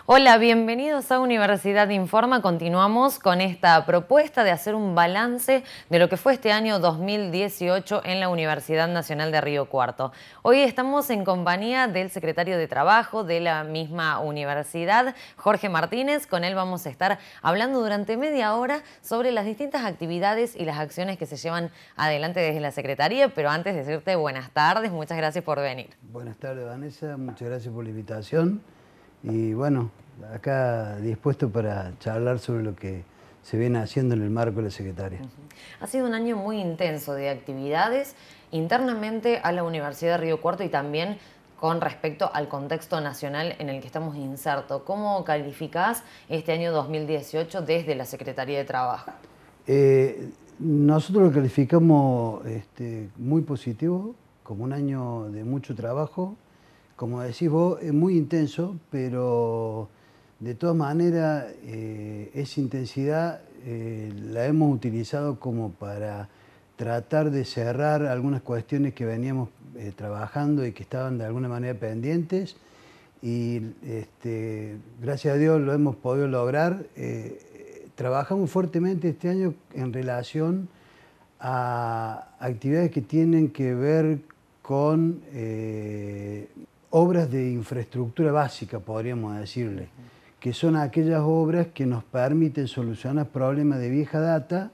Hola, bienvenidos a Universidad Informa. Continuamos con esta propuesta de hacer un balance de lo que fue este año 2018 en la Universidad Nacional de Río Cuarto. Hoy estamos en compañía del secretario de Trabajo de la misma universidad, Jorge Martínez. Con él vamos a estar hablando durante media hora sobre las distintas actividades y las acciones que se llevan adelante desde la Secretaría. Pero antes de decirte buenas tardes, muchas gracias por venir. Buenas tardes, Vanessa, muchas gracias por la invitación y bueno, acá dispuesto para charlar sobre lo que se viene haciendo en el marco de la Secretaría. Ha sido un año muy intenso de actividades internamente a la Universidad de Río Cuarto y también con respecto al contexto nacional en el que estamos insertos. ¿Cómo calificás este año 2018 desde la Secretaría de Trabajo? Nosotros lo calificamos muy positivo, como un año de mucho trabajo. Como decís vos, es muy intenso, pero de todas maneras esa intensidad la hemos utilizado como para tratar de cerrar algunas cuestiones que veníamos trabajando y que estaban de alguna manera pendientes. Y gracias a Dios lo hemos podido lograr. Trabajamos fuertemente este año en relación a actividades que tienen que ver con obras de infraestructura básica, podríamos decirle, que son aquellas obras que nos permiten solucionar problemas de vieja data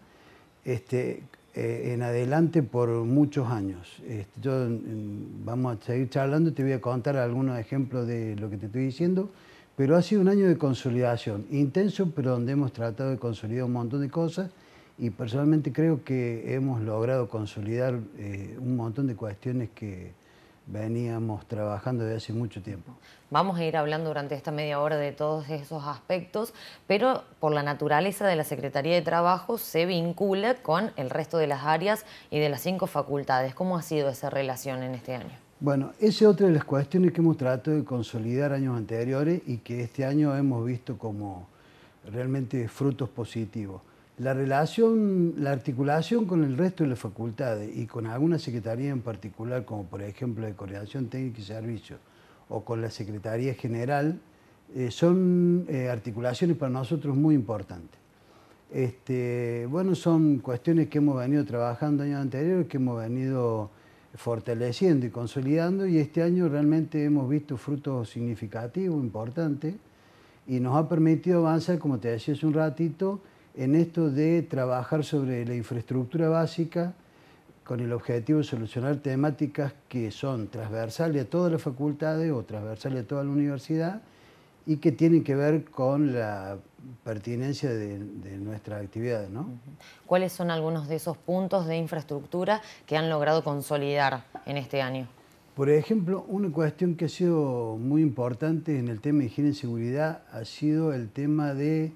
en adelante por muchos años. Vamos a seguir charlando, te voy a contar algunos ejemplos de lo que te estoy diciendo, pero ha sido un año de consolidación, intenso, pero donde hemos tratado de consolidar un montón de cosas y personalmente creo que hemos logrado consolidar un montón de cuestiones que veníamos trabajando desde hace mucho tiempo. Vamos a ir hablando durante esta media hora de todos esos aspectos, pero por la naturaleza de la Secretaría de Trabajo se vincula con el resto de las áreas y de las 5 facultades. ¿Cómo ha sido esa relación en este año? Bueno, esa es otra de las cuestiones que hemos tratado de consolidar años anteriores y que este año hemos visto como realmente frutos positivos. La relación, la articulación con el resto de las facultades y con alguna secretaría en particular, como por ejemplo de Coordinación Técnica y Servicios o con la Secretaría General, son articulaciones para nosotros muy importantes. Bueno, son cuestiones que hemos venido trabajando años anteriores, que hemos venido fortaleciendo y consolidando, y este año realmente hemos visto frutos significativos, importantes, y nos ha permitido avanzar, como te decía hace un ratito, en esto de trabajar sobre la infraestructura básica con el objetivo de solucionar temáticas que son transversales a todas las facultades o transversales a toda la universidad y que tienen que ver con la pertinencia de nuestras actividades, ¿no? ¿Cuáles son algunos de esos puntos de infraestructura que han logrado consolidar en este año? Por ejemplo, una cuestión que ha sido muy importante en el tema de higiene y seguridad ha sido el tema de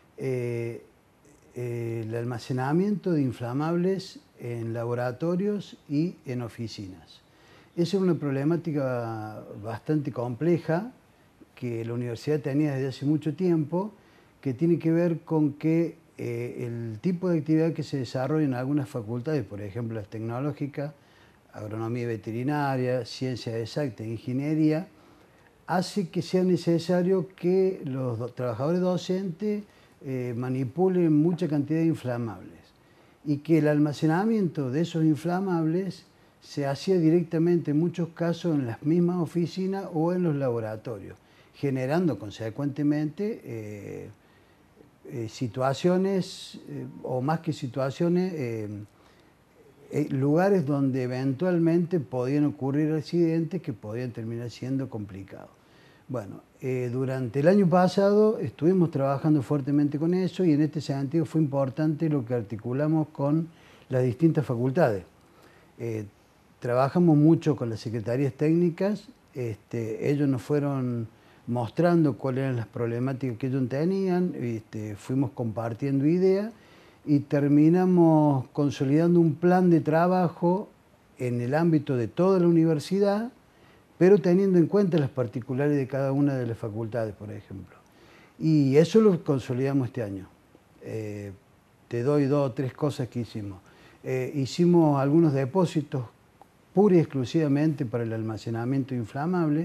el almacenamiento de inflamables en laboratorios y en oficinas. Esa es una problemática bastante compleja que la universidad tenía desde hace mucho tiempo, que tiene que ver con que el tipo de actividad que se desarrolla en algunas facultades, por ejemplo las tecnológicas, agronomía y veterinaria, ciencias exactas e ingeniería, hace que sea necesario que los trabajadores docentes manipulen mucha cantidad de inflamables y que el almacenamiento de esos inflamables se hacía directamente en muchos casos en las mismas oficinas o en los laboratorios, generando consecuentemente situaciones, o más que situaciones, lugares donde eventualmente podían ocurrir accidentes que podían terminar siendo complicados. Bueno, durante el año pasado estuvimos trabajando fuertemente con eso y en este sentido fue importante lo que articulamos con las distintas facultades. Trabajamos mucho con las secretarías técnicas, ellos nos fueron mostrando cuáles eran las problemáticas que ellos tenían, fuimos compartiendo ideas y terminamos consolidando un plan de trabajo en el ámbito de toda la universidad, pero teniendo en cuenta las particulares de cada una de las facultades, por ejemplo. Y eso lo consolidamos este año. Te doy 2 o 3 cosas que hicimos. Hicimos algunos depósitos pura y exclusivamente para el almacenamiento inflamable,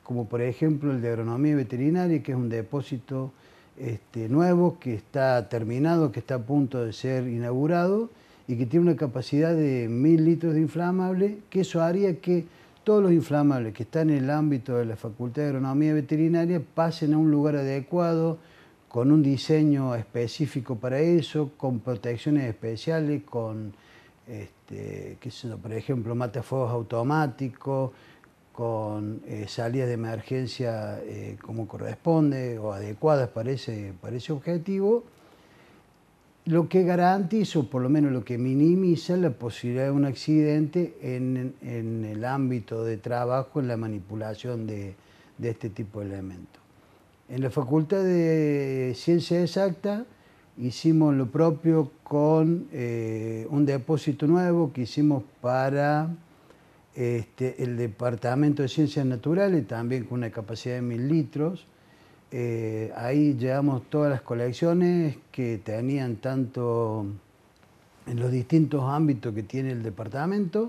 como por ejemplo el de agronomía veterinaria, que es un depósito nuevo, que está terminado, que está a punto de ser inaugurado y que tiene una capacidad de 1000 litros de inflamable, que eso haría que todos los inflamables que están en el ámbito de la Facultad de Agronomía Veterinaria pasen a un lugar adecuado, con un diseño específico para eso, con protecciones especiales, con, qué sé yo, por ejemplo, matafuegos automáticos, con salidas de emergencia como corresponde o adecuadas para ese objetivo, lo que garantiza, o por lo menos lo que minimiza la posibilidad de un accidente en el ámbito de trabajo, en la manipulación de este tipo de elementos. En la Facultad de Ciencias Exactas hicimos lo propio con un depósito nuevo que hicimos para el Departamento de Ciencias Naturales, también con una capacidad de 1000 litros. Ahí llevamos todas las colecciones que tenían tanto en los distintos ámbitos que tiene el departamento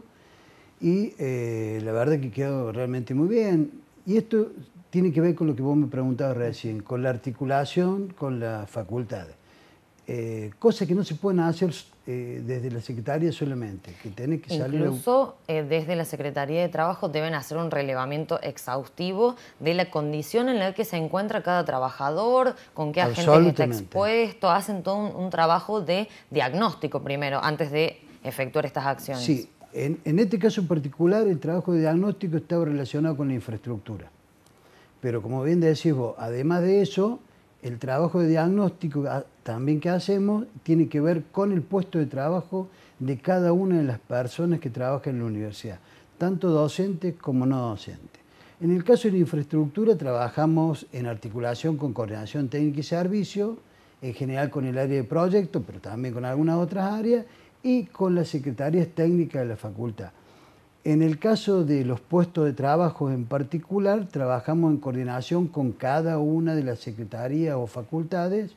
y la verdad que quedó realmente muy bien. Y esto tiene que ver con lo que vos me preguntabas recién, con la articulación con las facultades. Cosas que no se pueden hacer desde la Secretaría solamente, que tiene que salir... Incluso desde la Secretaría de Trabajo deben hacer un relevamiento exhaustivo de la condición en la que se encuentra cada trabajador, con qué agentes está expuesto, hacen todo un trabajo de diagnóstico primero, antes de efectuar estas acciones. Sí, en este caso en particular el trabajo de diagnóstico estaba relacionado con la infraestructura. Pero como bien decís vos, además de eso, el trabajo de diagnóstico también que hacemos tiene que ver con el puesto de trabajo de cada una de las personas que trabajan en la universidad, tanto docentes como no docentes. En el caso de la infraestructura trabajamos en articulación con coordinación técnica y servicio, en general con el área de proyectos, pero también con algunas otras áreas, y con las secretarías técnicas de la facultad. En el caso de los puestos de trabajo en particular, trabajamos en coordinación con cada una de las secretarías o facultades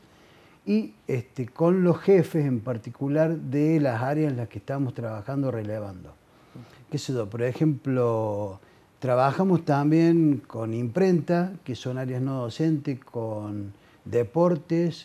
y con los jefes en particular de las áreas en las que estamos trabajando relevando. ¿Qué sé yo? Por ejemplo, trabajamos también con imprenta, que son áreas no docentes, con deportes,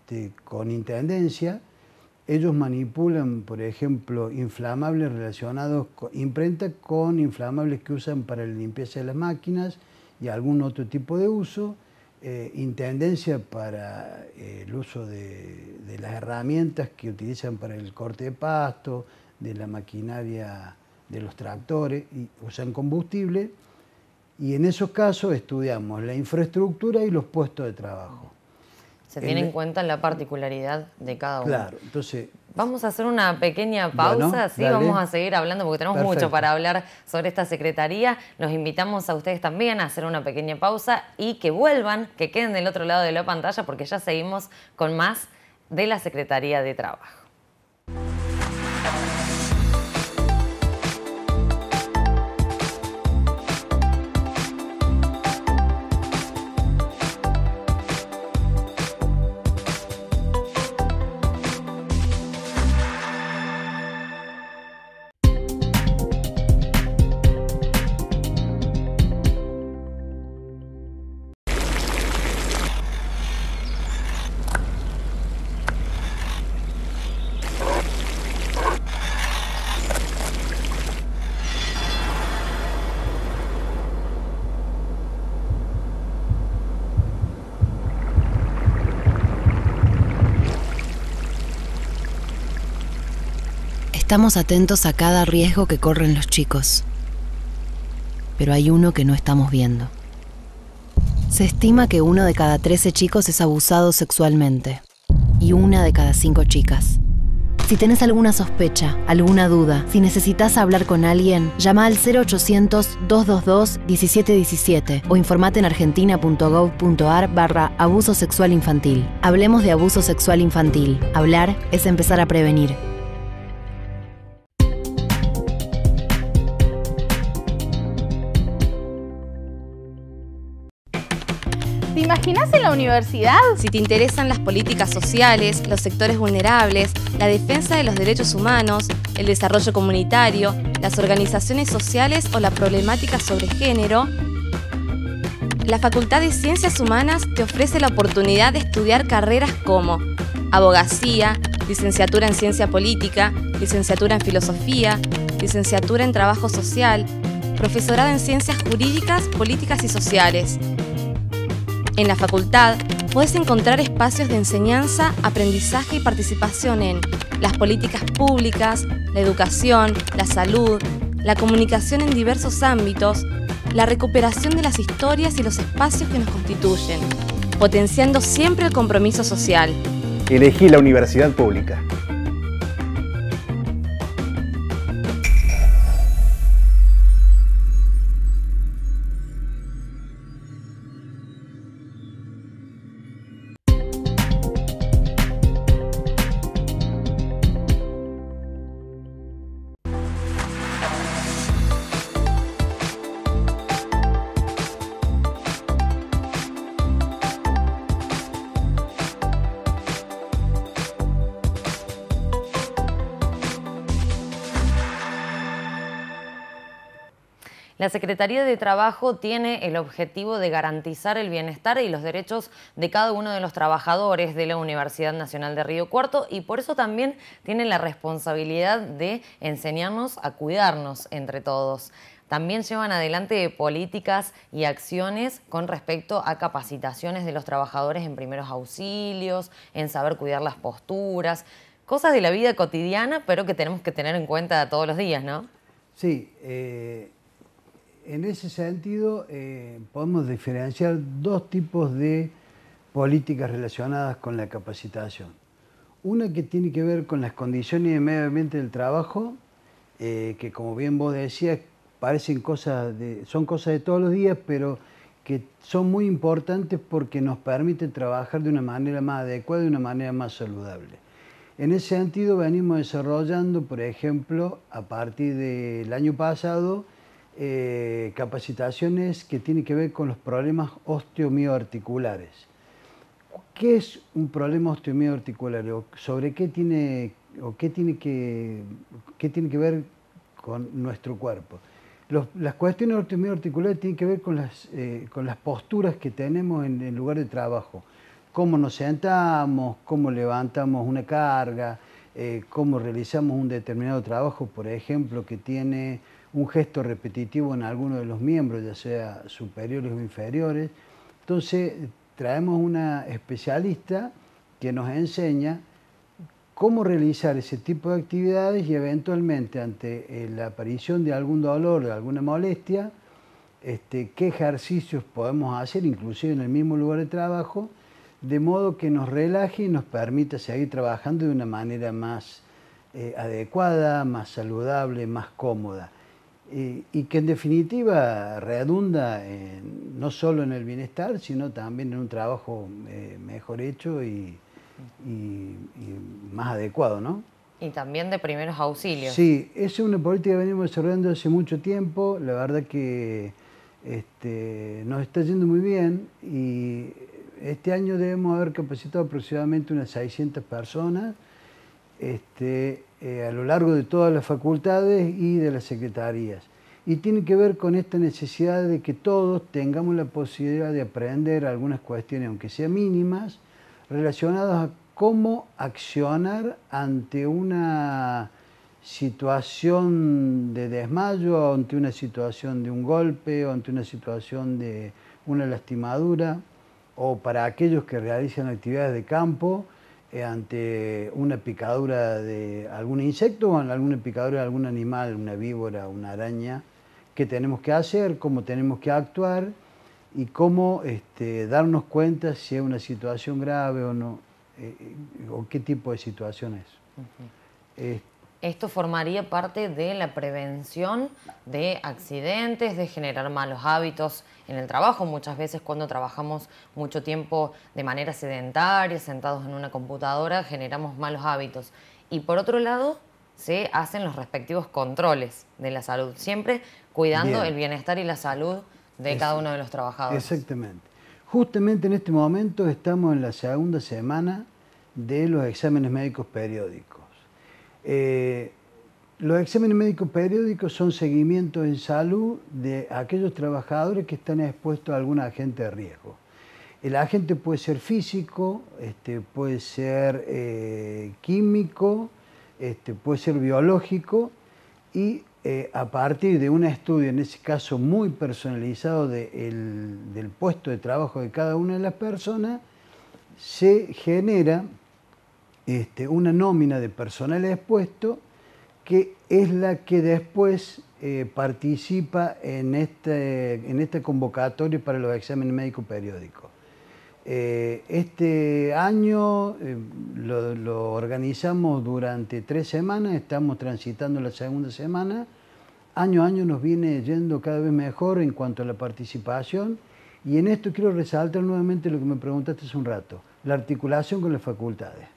con intendencia. Ellos manipulan, por ejemplo, inflamables relacionados con imprenta con inflamables que usan para la limpieza de las máquinas y algún otro tipo de uso. Intendencia para el uso de las herramientas que utilizan para el corte de pasto, de la maquinaria de los tractores, y usan combustible. Y en esos casos estudiamos la infraestructura y los puestos de trabajo. Se tiene en cuenta la particularidad de cada uno. Claro, entonces... Vamos a hacer una pequeña pausa, bueno, sí, vamos a seguir hablando porque tenemos mucho para hablar sobre esta secretaría. Los invitamos a ustedes también a hacer una pequeña pausa y que vuelvan, que queden del otro lado de la pantalla porque ya seguimos con más de la Secretaría de Trabajo. Estamos atentos a cada riesgo que corren los chicos, pero hay uno que no estamos viendo. Se estima que 1 de cada 13 chicos es abusado sexualmente y 1 de cada 5 chicas. Si tenés alguna sospecha, alguna duda, si necesitas hablar con alguien, llama al 0800-222-1717 o informate en argentina.gov.ar/abuso sexual infantil. Hablemos de abuso sexual infantil. Hablar es empezar a prevenir. ¿Te imaginas en la universidad? Si te interesan las políticas sociales, los sectores vulnerables, la defensa de los derechos humanos, el desarrollo comunitario, las organizaciones sociales o la problemática sobre género, La Facultad de Ciencias Humanas te ofrece la oportunidad de estudiar carreras como abogacía, licenciatura en Ciencia Política, licenciatura en Filosofía, licenciatura en Trabajo Social, profesorado en Ciencias Jurídicas, Políticas y Sociales. En la facultad podés encontrar espacios de enseñanza, aprendizaje y participación en las políticas públicas, la educación, la salud, la comunicación en diversos ámbitos, la recuperación de las historias y los espacios que nos constituyen, potenciando siempre el compromiso social. Elegí la universidad pública. La Secretaría de Trabajo tiene el objetivo de garantizar el bienestar y los derechos de cada uno de los trabajadores de la Universidad Nacional de Río Cuarto y por eso también tiene la responsabilidad de enseñarnos a cuidarnos entre todos. También llevan adelante políticas y acciones con respecto a capacitaciones de los trabajadores en primeros auxilios, en saber cuidar las posturas, cosas de la vida cotidiana, pero que tenemos que tener en cuenta todos los días, ¿no? Sí, en ese sentido podemos diferenciar dos tipos de políticas relacionadas con la capacitación. Una que tiene que ver con las condiciones de medio ambiente del trabajo, que como bien vos decías, parecen son cosas de todos los días, pero que son muy importantes porque nos permiten trabajar de una manera más adecuada, de una manera más saludable. En ese sentido venimos desarrollando, por ejemplo, a partir del año pasado, capacitaciones que tienen que ver con los problemas osteomioarticulares. ¿Qué es un problema osteomioarticular? ¿Sobre qué tiene que ver con nuestro cuerpo? Las cuestiones osteomioarticulares tienen que ver con las posturas que tenemos en el lugar de trabajo. Cómo nos sentamos, cómo levantamos una carga, cómo realizamos un determinado trabajo, por ejemplo, que tiene un gesto repetitivo en alguno de los miembros, ya sea superiores o inferiores. Entonces, traemos una especialista que nos enseña cómo realizar ese tipo de actividades y eventualmente ante la aparición de algún dolor o alguna molestia, qué ejercicios podemos hacer, inclusive en el mismo lugar de trabajo, de modo que nos relaje y nos permita seguir trabajando de una manera más adecuada, más saludable, más cómoda. Y que en definitiva redunda no solo en el bienestar, sino también en un trabajo mejor hecho y más adecuado, ¿no? Y también de primeros auxilios. Sí, esa es una política que venimos desarrollando hace mucho tiempo. La verdad que nos está yendo muy bien y este año debemos haber capacitado aproximadamente unas 600 personas a lo largo de todas las facultades y de las secretarías. Y tiene que ver con esta necesidad de que todos tengamos la posibilidad de aprender algunas cuestiones, aunque sean mínimas, relacionadas a cómo accionar ante una situación de desmayo, ante una situación de un golpe, o ante una situación de una lastimadura, o para aquellos que realizan actividades de campo, ante una picadura de algún insecto o alguna picadura de algún animal, una víbora, una araña, qué tenemos que hacer, cómo tenemos que actuar y cómo darnos cuenta si es una situación grave o no, o qué tipo de situación es. Esto formaría parte de la prevención de accidentes, de generar malos hábitos en el trabajo. Muchas veces cuando trabajamos mucho tiempo de manera sedentaria, sentados en una computadora, generamos malos hábitos. Y por otro lado, se hacen los respectivos controles de la salud, siempre cuidando el bienestar y la salud de cada uno de los trabajadores. Exactamente. Justamente en este momento estamos en la segunda semana de los exámenes médicos periódicos. Los exámenes médicos periódicos son seguimientos en salud de aquellos trabajadores que están expuestos a algún agente de riesgo. El agente puede ser físico, puede ser químico, puede ser biológico y a partir de un estudio, en ese caso muy personalizado del puesto de trabajo de cada una de las personas, se genera una nómina de personal expuesto que es la que después participa en esta convocatoria para los exámenes médicos periódicos. Este año lo organizamos durante 3 semanas, estamos transitando la segunda semana. Año a año nos viene yendo cada vez mejor en cuanto a la participación, y en esto quiero resaltar nuevamente lo que me preguntaste hace un rato, la articulación con las facultades.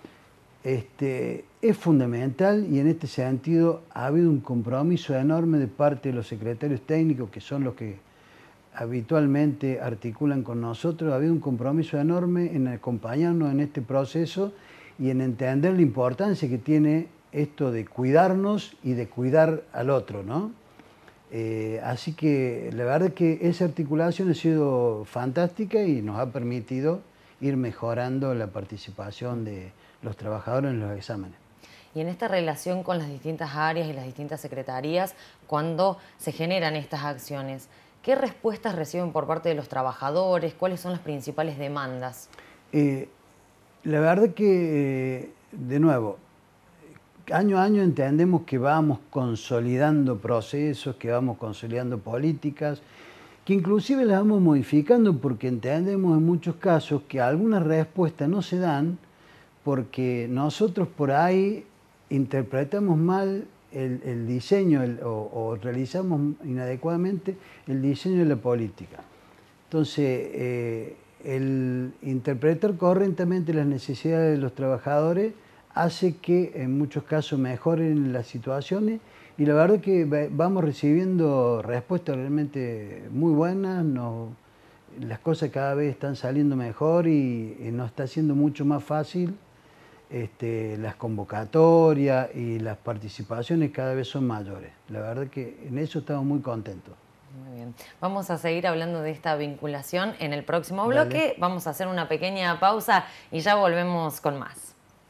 Es fundamental, y en este sentido ha habido un compromiso enorme de parte de los secretarios técnicos, que son los que habitualmente articulan con nosotros. Ha habido un compromiso enorme en acompañarnos en este proceso y en entender la importancia que tiene esto de cuidarnos y de cuidar al otro, ¿no? Así que la verdad es que esa articulación ha sido fantástica y nos ha permitido ir mejorando la participación de los trabajadores en los exámenes. Y en esta relación con las distintas áreas y las distintas secretarías, cuando se generan estas acciones, ¿qué respuestas reciben por parte de los trabajadores? ¿Cuáles son las principales demandas? La verdad que, de nuevo, año a año entendemos que vamos consolidando procesos, que vamos consolidando políticas, que inclusive las vamos modificando porque entendemos en muchos casos que algunas respuestas no se dan porque nosotros por ahí interpretamos mal el diseño o realizamos inadecuadamente el diseño de la política. Entonces, el interpretar correctamente las necesidades de los trabajadores hace que en muchos casos mejoren las situaciones, y la verdad que vamos recibiendo respuestas realmente muy buenas. Las cosas cada vez están saliendo mejor y nos está haciendo mucho más fácil. Las convocatorias y las participaciones cada vez son mayores. La verdad que en eso estamos muy contentos. Muy bien. Vamos a seguir hablando de esta vinculación en el próximo bloque. Dale. Vamos a hacer una pequeña pausa y ya volvemos con más.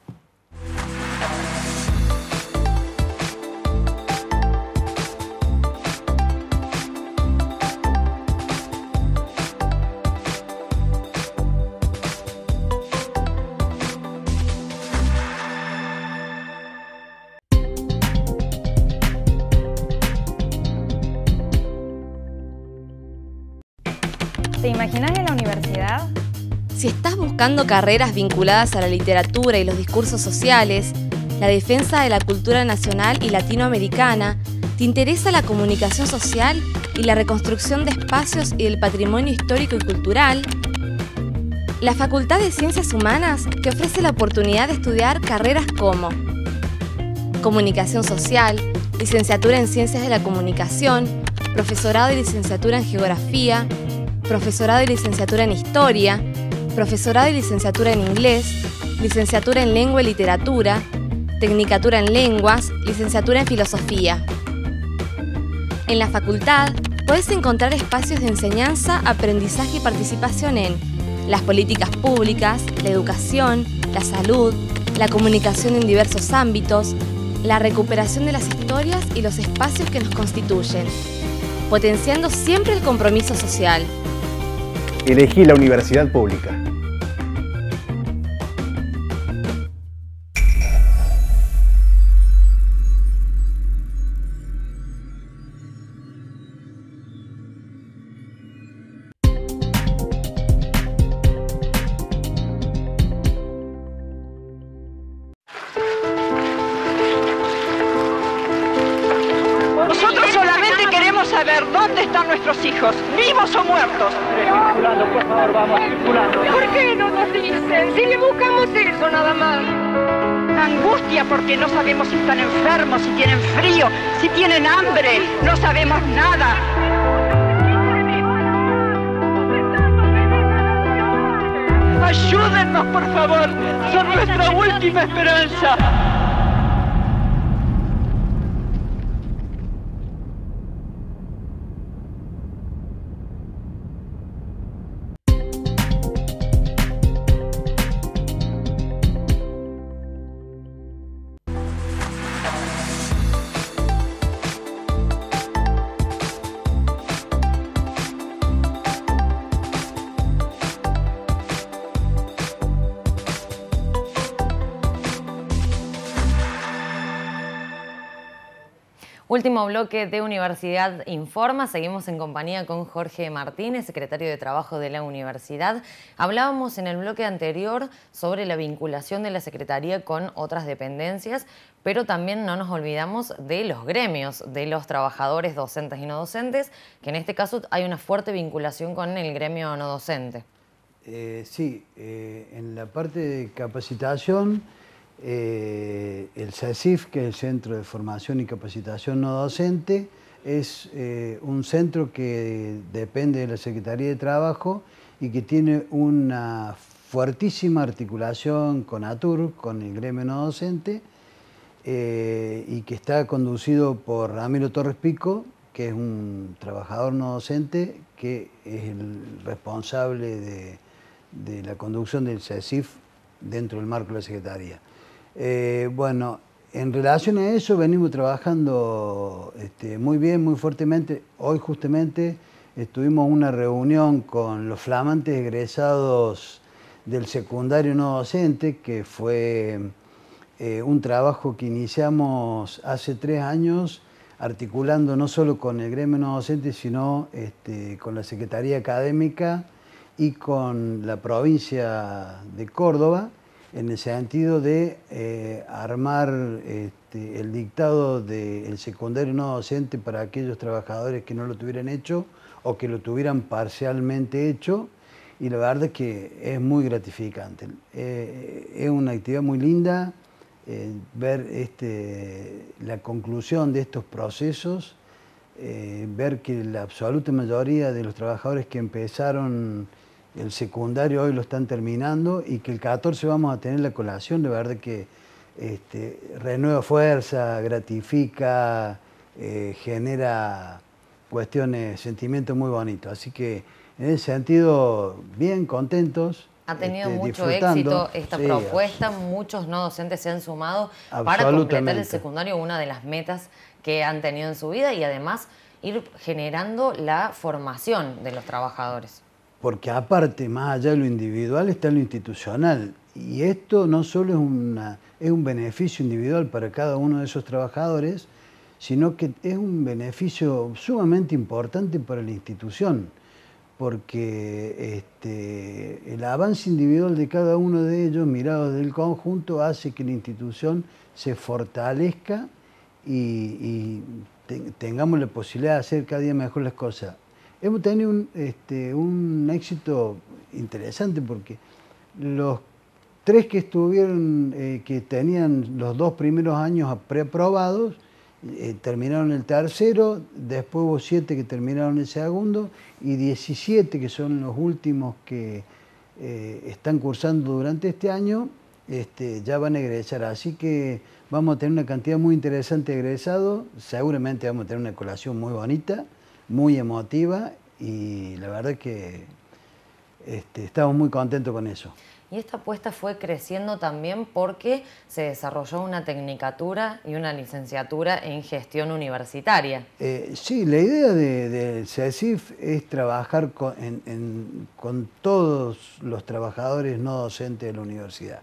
¿Te imaginas en la universidad? Si estás buscando carreras vinculadas a la literatura y los discursos sociales, la defensa de la cultura nacional y latinoamericana, ¿te interesa la comunicación social y la reconstrucción de espacios y del patrimonio histórico y cultural? La Facultad de Ciencias Humanas te ofrece la oportunidad de estudiar carreras como Comunicación Social, Licenciatura en Ciencias de la Comunicación, Profesorado y Licenciatura en Geografía, Profesorado y Licenciatura en Historia, Profesorado y Licenciatura en Inglés, Licenciatura en Lengua y Literatura, Tecnicatura en Lenguas, Licenciatura en Filosofía. En la facultad podés encontrar espacios de enseñanza, aprendizaje y participación en las políticas públicas, la educación, la salud, la comunicación en diversos ámbitos, la recuperación de las historias y los espacios que nos constituyen, potenciando siempre el compromiso social. Elegí la universidad pública. Nosotros solamente queremos saber dónde están nuestros hijos, vivos o muertos. Circulando, por favor, vamos circulando. ¿Por qué no nos dicen? Si le buscamos eso nada más. Angustia porque no sabemos si están enfermos, si tienen frío, si tienen hambre. No sabemos nada. Ayúdennos, por favor. Son nuestra última esperanza. Último bloque de Universidad Informa. Seguimos en compañía con Jorge Martínez, secretario de Trabajo de la Universidad. Hablábamos en el bloque anterior sobre la vinculación de la Secretaría con otras dependencias, pero también no nos olvidamos de los gremios, de los trabajadores docentes y no docentes, que en este caso hay una fuerte vinculación con el gremio no docente. Sí, en la parte de capacitación, el CECIF, que es el Centro de Formación y Capacitación No Docente, es un centro que depende de la Secretaría de Trabajo y que tiene una fuertísima articulación con ATUR, con el gremio no docente, y que está conducido por Ramiro Torres Pico, que es un trabajador no docente, que es el responsable de la conducción del CECIF dentro del marco de la Secretaría. Bueno, en relación a eso venimos trabajando muy bien, muy fuertemente. Hoy justamente tuvimos una reunión con los flamantes egresados del secundario no docente, que fue un trabajo que iniciamos hace 3 años, articulando no solo con el gremio no docente, sino con la Secretaría Académica y con la provincia de Córdoba, en el sentido de armar el dictado del secundario no docente para aquellos trabajadores que no lo tuvieran hecho o que lo tuvieran parcialmente hecho, y la verdad es que es muy gratificante. Es una actividad muy linda ver la conclusión de estos procesos, ver que la absoluta mayoría de los trabajadores que empezaron el secundario hoy lo están terminando, y que el 14 vamos a tener la colación. De verdad que renueva fuerza, gratifica, genera cuestiones, sentimientos muy bonitos. Así que en ese sentido, bien contentos. Ha tenido mucho éxito esta propuesta, muchos no docentes se han sumado para completar el secundario, una de las metas que han tenido en su vida, y además ir generando la formación de los trabajadores. Porque aparte, más allá de lo individual, está lo institucional. Y esto no solo es un beneficio individual para cada uno de esos trabajadores, sino que es un beneficio sumamente importante para la institución. Porque el avance individual de cada uno de ellos, mirado desde el conjunto, hace que la institución se fortalezca y tengamos la posibilidad de hacer cada día mejor las cosas. Hemos tenido un éxito interesante, porque los 3 que estuvieron, que tenían los 2 primeros años preaprobados, terminaron el tercero, después hubo 7 que terminaron el segundo, y 17 que son los últimos que están cursando durante este año, ya van a egresar. Así que vamos a tener una cantidad muy interesante de egresados. Seguramente vamos a tener una colación muy bonita, muy emotiva, y la verdad que estamos muy contentos con eso. Y esta apuesta fue creciendo también porque se desarrolló una tecnicatura y una licenciatura en gestión universitaria. Sí, la idea del CECIF es trabajar con todos los trabajadores no docentes de la universidad.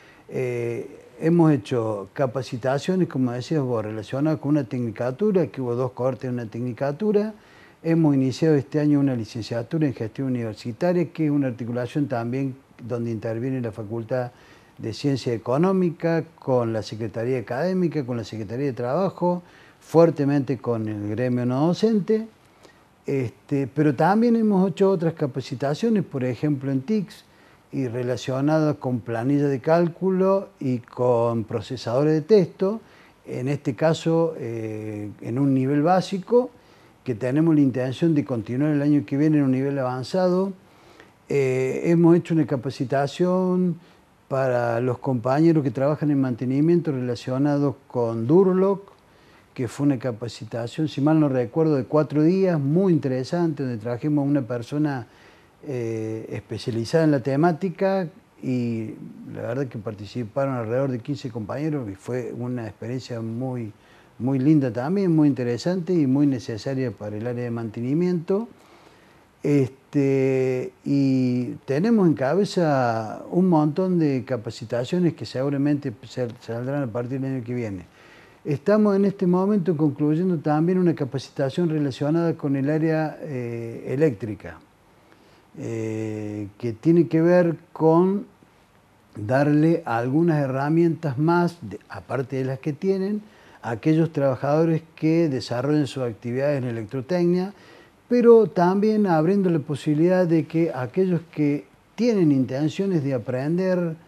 Hemos hecho capacitaciones, como decías vos, relacionadas con una tecnicatura, que hubo 2 cortes en una tecnicatura. Hemos iniciado este año una licenciatura en gestión universitaria, que es una articulación también donde interviene la Facultad de Ciencia Económica, con la Secretaría Académica, con la Secretaría de Trabajo, fuertemente con el gremio no docente. Pero también hemos hecho otras capacitaciones, por ejemplo en TICS, y relacionadas con planillas de cálculo y con procesadores de texto, en este caso en un nivel básico, que tenemos la intención de continuar el año que viene en un nivel avanzado. Hemos hecho una capacitación para los compañeros que trabajan en mantenimiento relacionados con Durlock, que fue una capacitación, si mal no recuerdo, de 4 días, muy interesante, donde trajimos a una persona especializada en la temática, y la verdad que participaron alrededor de 15 compañeros, y fue una experiencia muy linda también, muy interesante y muy necesaria para el área de mantenimiento. Y tenemos en cabeza un montón de capacitaciones que seguramente saldrán a partir del año que viene. Estamos en este momento concluyendo también una capacitación relacionada con el área eléctrica, que tiene que ver con darle algunas herramientas más, aparte de las que tienen, a aquellos trabajadores que desarrollen sus actividades en electrotecnia, pero también abriendo la posibilidad de que aquellos que tienen intenciones de aprender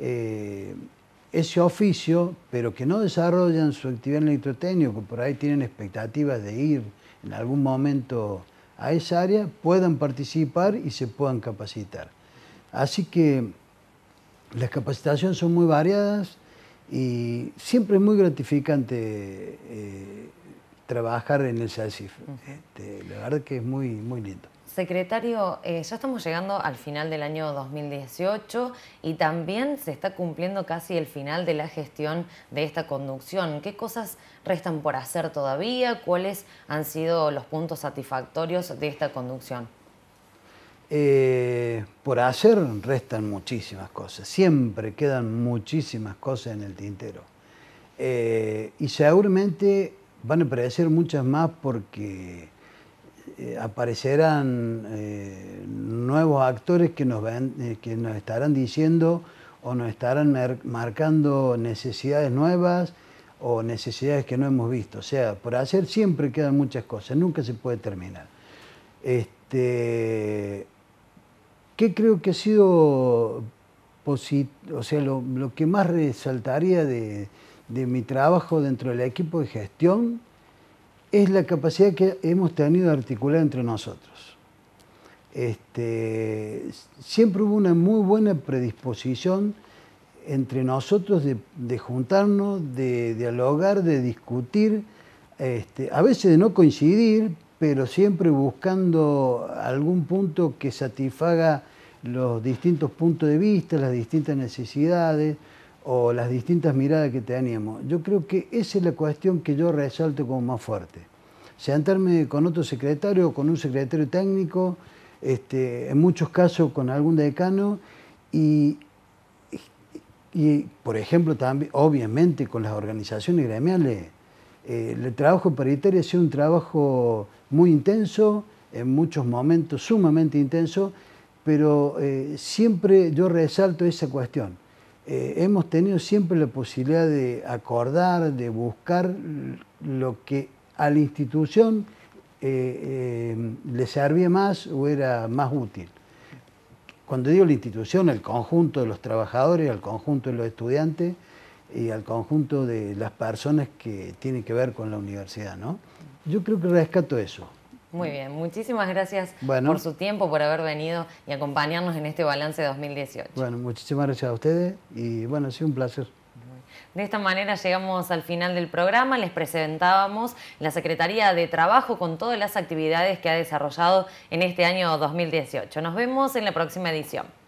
ese oficio, pero que no desarrollan su actividad en electrotecnia, que por ahí tienen expectativas de ir en algún momento a esa área, puedan participar y se puedan capacitar. Así que las capacitaciones son muy variadas y siempre es muy gratificante trabajar en el SACIF. La verdad que es muy, muy lindo. Secretario, ya estamos llegando al final del año 2018 y también se está cumpliendo casi el final de la gestión de esta conducción. ¿Qué cosas restan por hacer todavía? ¿Cuáles han sido los puntos satisfactorios de esta conducción? Por hacer restan muchísimas cosas, siempre quedan muchísimas cosas en el tintero. Y seguramente van a aparecer muchas más porque aparecerán nuevos actores que nos estarán diciendo o nos estarán marcando necesidades nuevas o necesidades que no hemos visto. O sea, por hacer siempre quedan muchas cosas, nunca se puede terminar. ¿Qué creo que ha sido positivo? O sea, lo que más resaltaría de mi trabajo dentro del equipo de gestión es la capacidad que hemos tenido de articular entre nosotros. Siempre hubo una muy buena predisposición entre nosotros de juntarnos, de dialogar, de discutir, a veces de no coincidir, pero siempre buscando algún punto que satisfaga los distintos puntos de vista, las distintas necesidades o las distintas miradas que teníamos. Yo creo que esa es la cuestión que yo resalto como más fuerte. Sentarme con otro secretario, con un secretario técnico, en muchos casos con algún decano y por ejemplo, también, obviamente, con las organizaciones gremiales. El trabajo paritario ha sido un trabajo muy intenso, en muchos momentos sumamente intenso, pero siempre yo resalto esa cuestión. Hemos tenido siempre la posibilidad de acordar, de buscar lo que a la institución le servía más o era más útil. Cuando digo la institución, al conjunto de los trabajadores, al conjunto de los estudiantes y al conjunto de las personas que tienen que ver con la universidad, ¿no? Yo creo que rescato eso. Muy bien, muchísimas gracias por su tiempo, por haber venido y acompañarnos en este balance 2018. Bueno, muchísimas gracias a ustedes y bueno, ha sido un placer. De esta manera llegamos al final del programa. Les presentábamos la Secretaría de Trabajo con todas las actividades que ha desarrollado en este año 2018. Nos vemos en la próxima edición.